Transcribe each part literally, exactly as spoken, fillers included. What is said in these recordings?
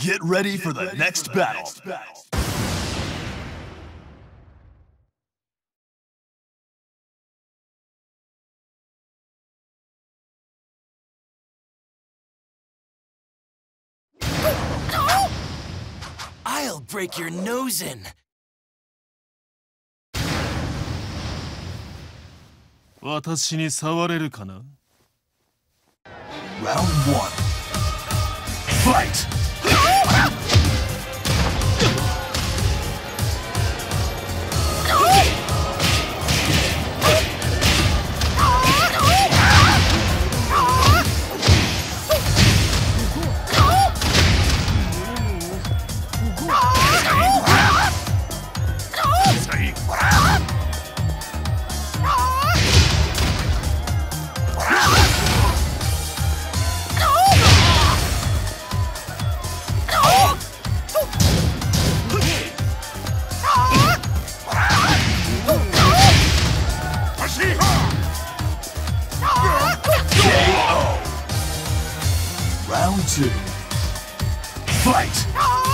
Get ready for the next battle. I'll break your nose in. Round one. Fight! Round two. Fight!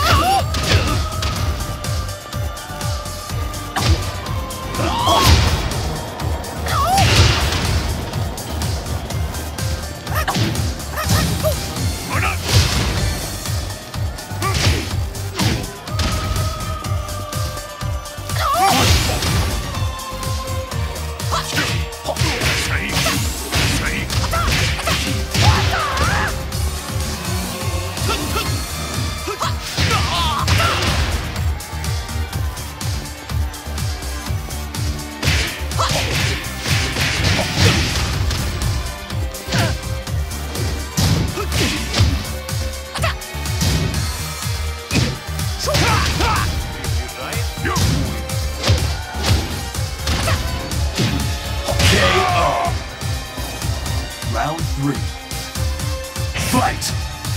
Round three. Fight!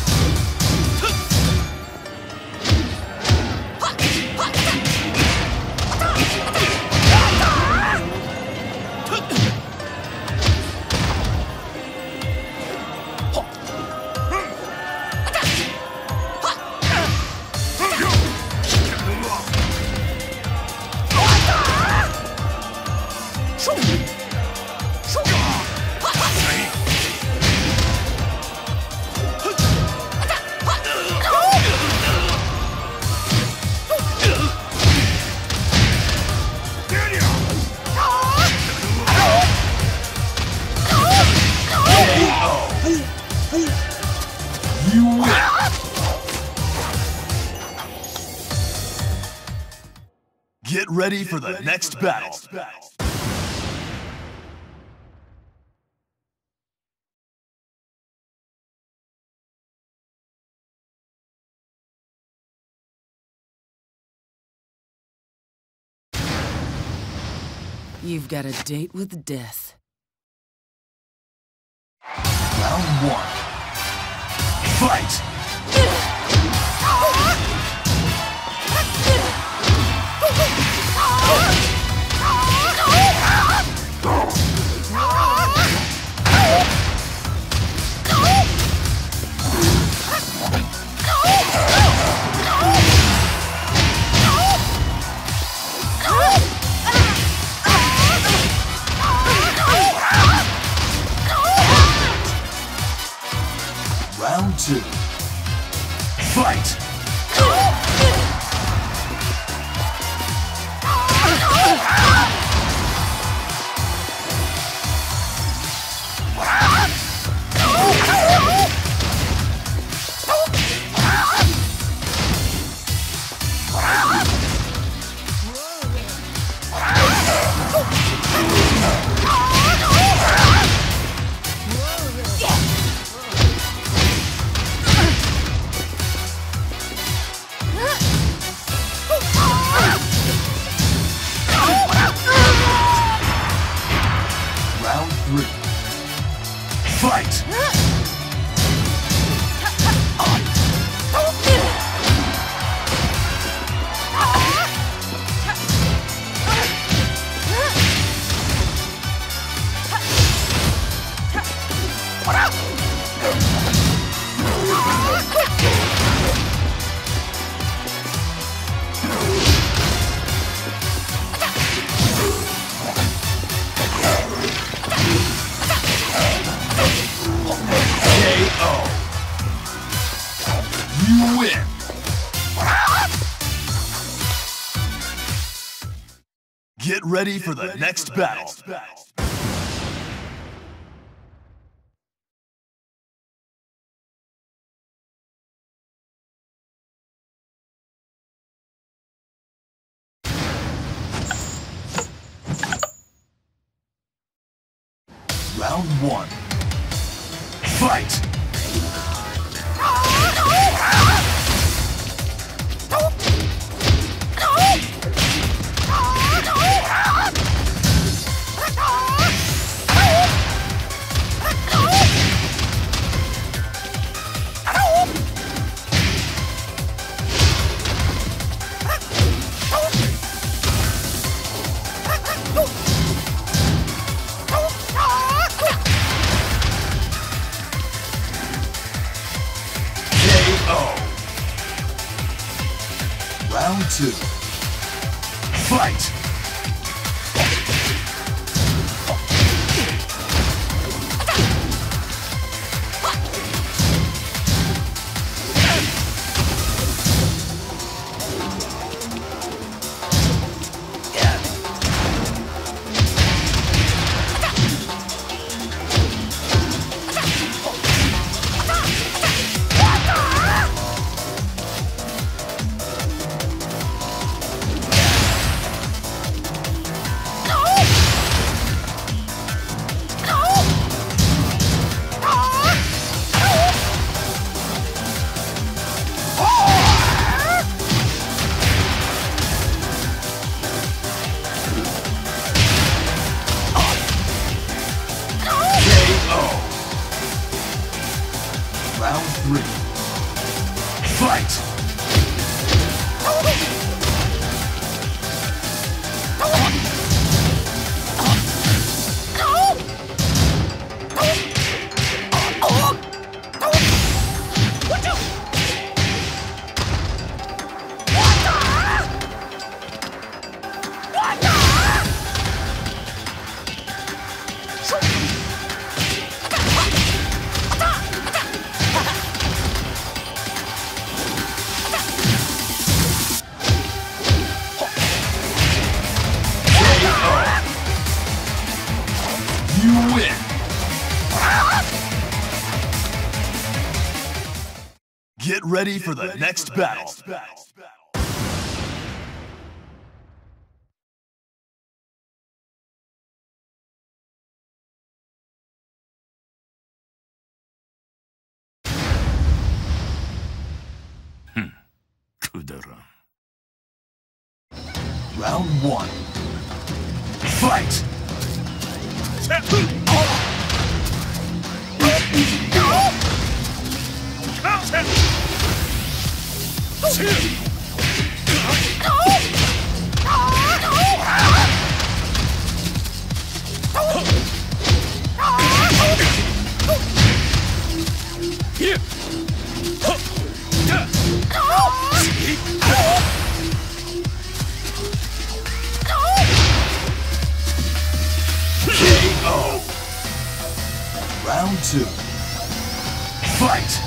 You win! Get ready for the next battle. You've got a date with death. Round one. Fight! Round two. Fight! Round three. Fight! Get ready for the next battle. Round one. Fight! Round two. Fight! Round three. Fight! You win! Get ready for the next battle. Round one. Fight! Round two. Fight!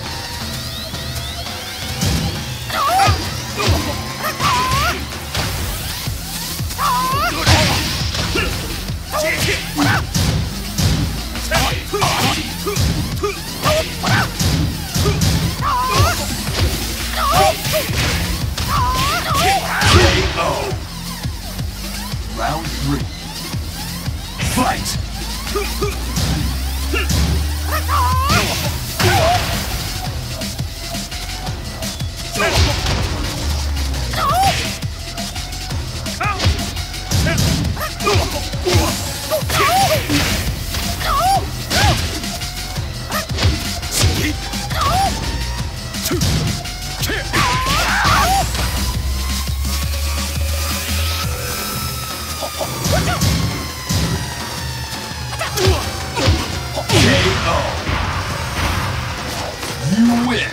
K O. Round three. Fight! You win!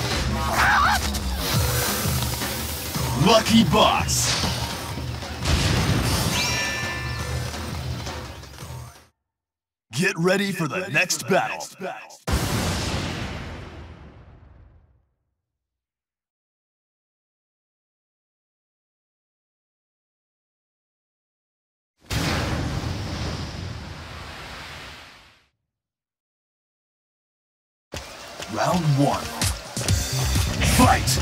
Lucky Boss! Get ready for the next battle. Round one. Fight!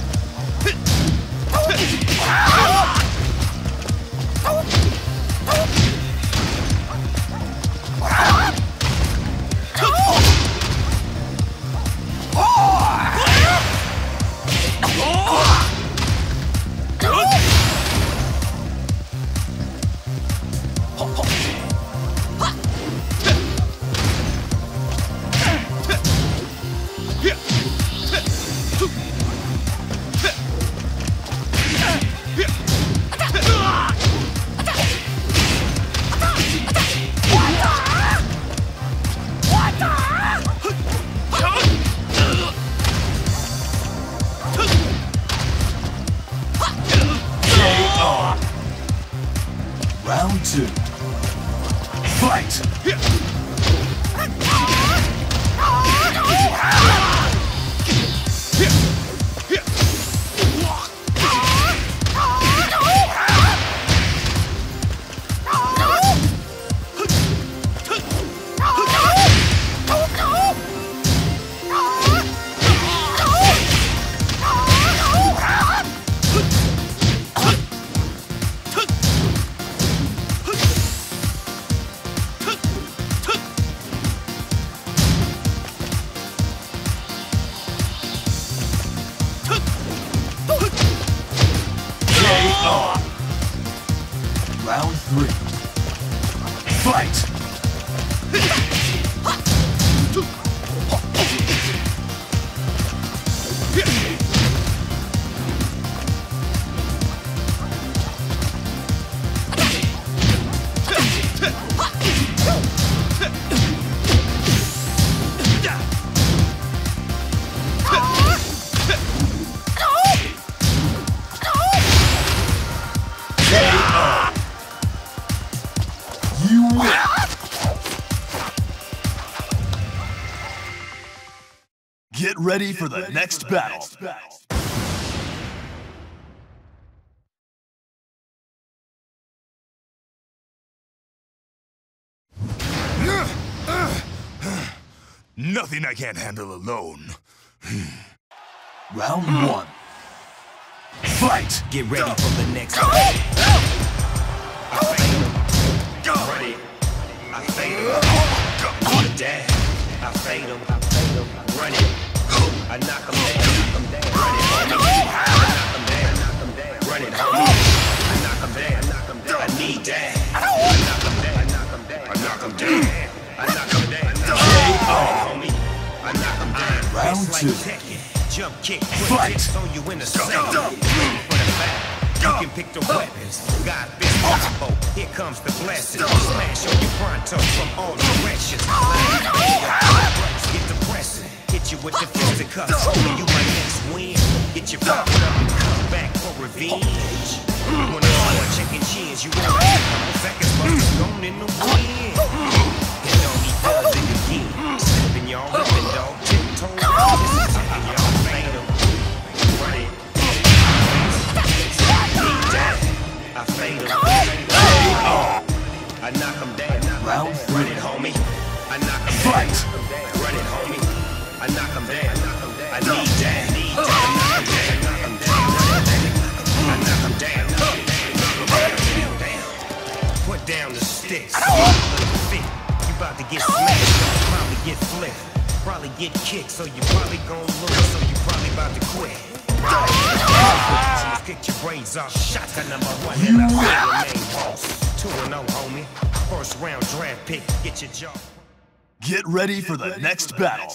Round two. Fight! Round three. Fight! You win! Get ready for the next battle. Nothing I can't handle alone. Round one. Fight! Get ready for the next battle. I fade him. Run it. I fade him. Go down. I fade him. Run it. I knock him down. Run it, homie. I knock him down. Run it, homie. I knock him down. I need that. I knock him down. I knock him down. I knock him down. Homie. I knock him down. Round two. Jump kick. Put hits on you in the center. Ready for the battle. You can pick the weapons. God been possible. Here comes the blessing. Smash on your pronto from all directions. Get the pressing. Hit you with the fisticuffs. Only you my next win. Get your popped up and come back for revenge. When I start checking chins, you won't get a couple seconds, but it's gone in the wind. And all he does it again. Stepping y'all ripping dog. Tiptoe. This is taking y'all fatal. Run it. I fade him. I knock him down. Round three. Run it, homie. I knock him Fight. down. Run it, homie. I knock him down. I need that. I knock him down. I knock him down. Put down the sticks. Fit. You about to get smashed. Probably get flipped. Probably get kicked. So you probably gon' lose. So you probably about to quit. Get your brains off. Shotgun number one. And I remain boss. two and oh, homie. First round draft pick. Get your jaw. Get ready for the next battle.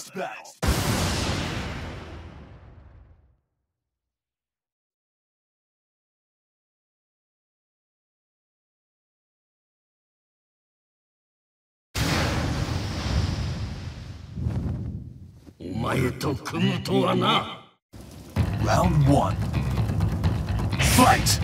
Round one. Fight!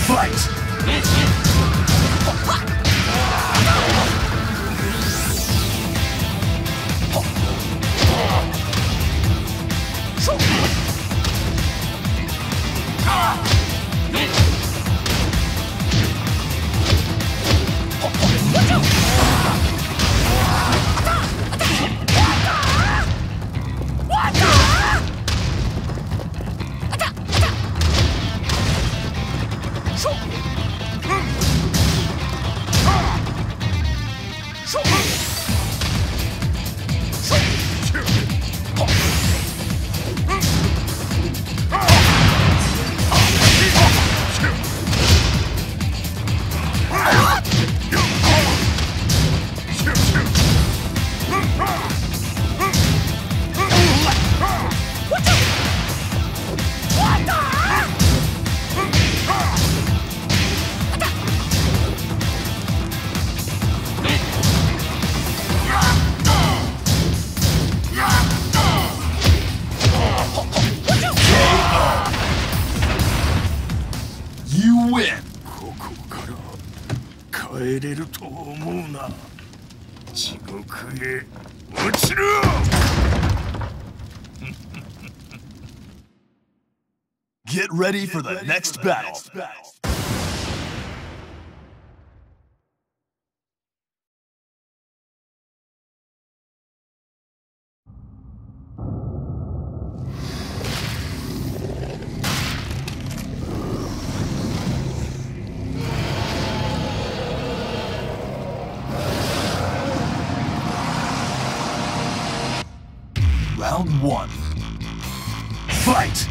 Get ready for the next battle. Round one. Fight!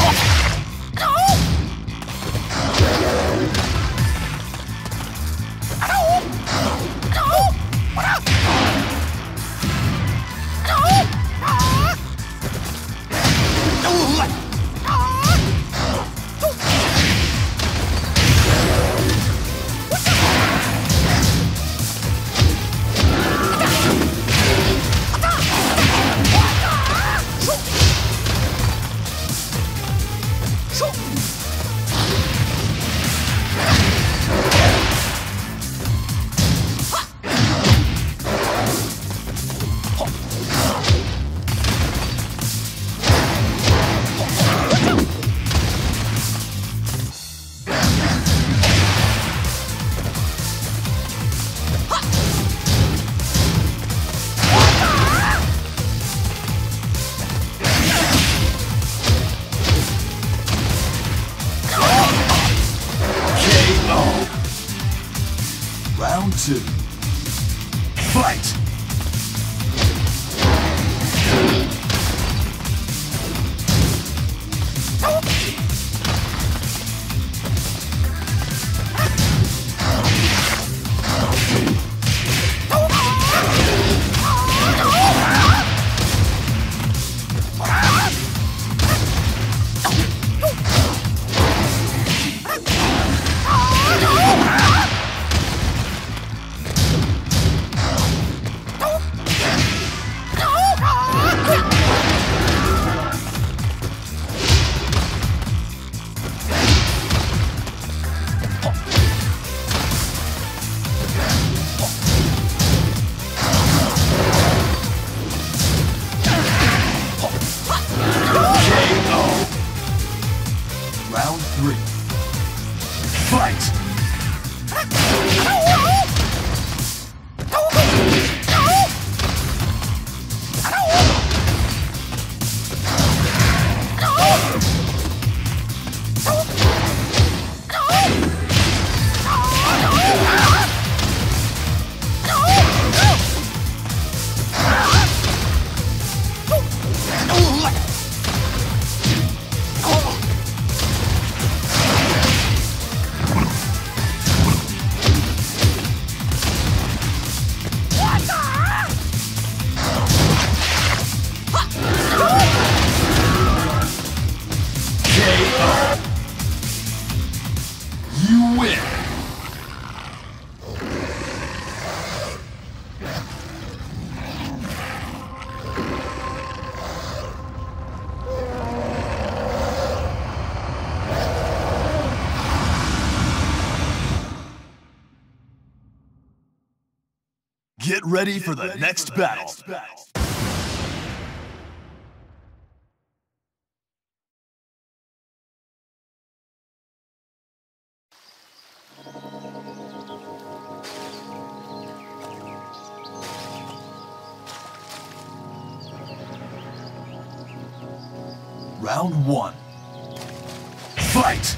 Round two. Fight! Round three. Fight! Get ready for the next battle. Round one. Fight!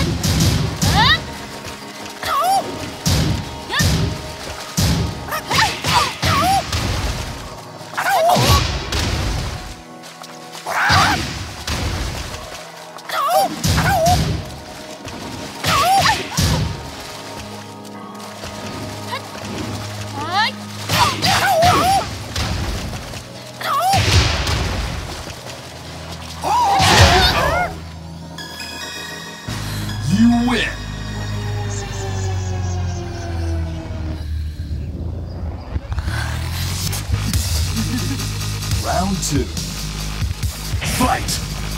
You win! Round two. Fight!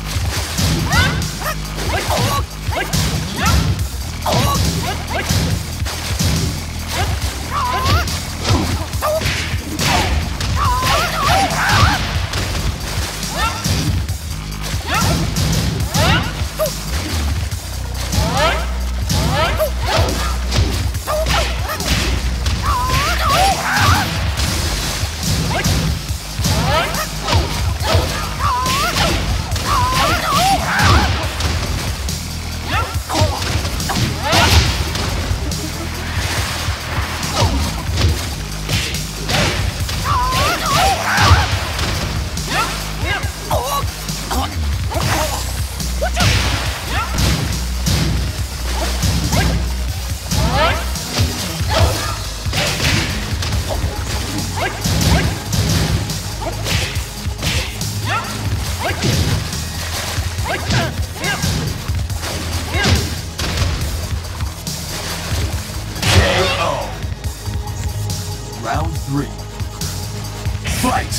Round three. Fight!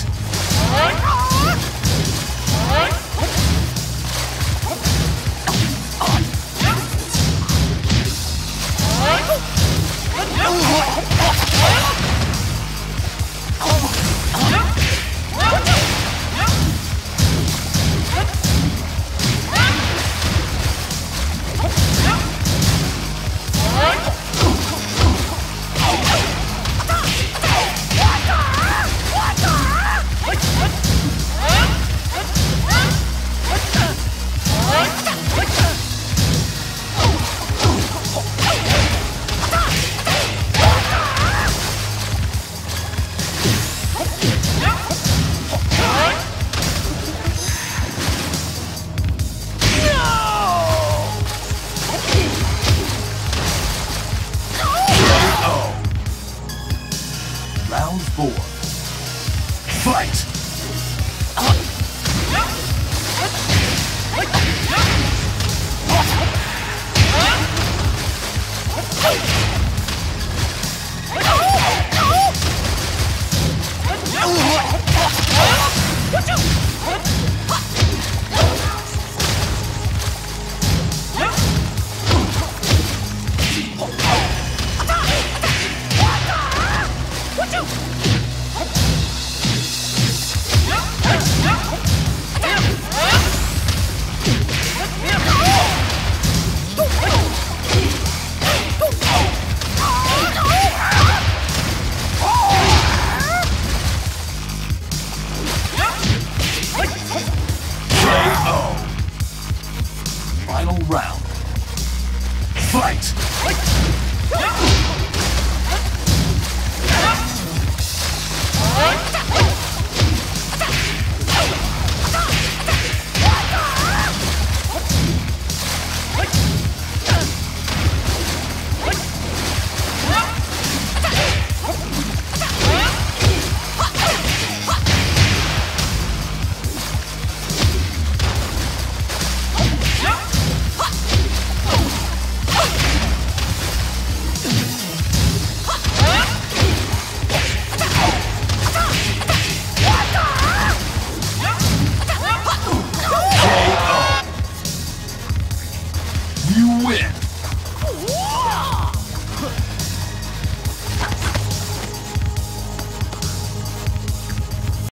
Round four. Fight!